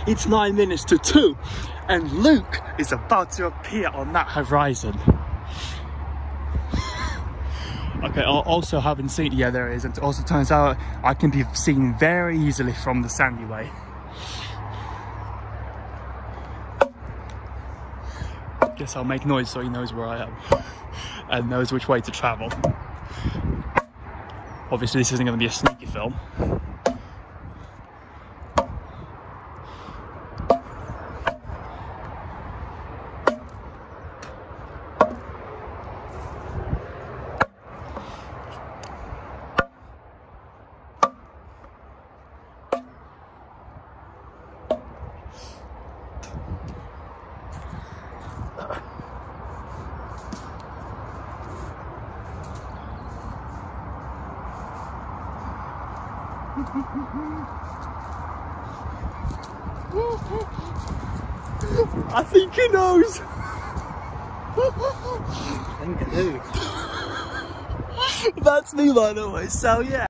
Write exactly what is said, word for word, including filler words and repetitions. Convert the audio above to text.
It's nine minutes to two, and Luke is about to appear on that horizon. Okay, I also haven't seen, yeah, there is, and it also turns out I can be seen very easily from the sandy way. Guess I'll make noise so he knows where I am and knows which way to travel. Obviously this isn't going to be a sneaky film. I think he knows. I think I do. That's me, by the way, so yeah.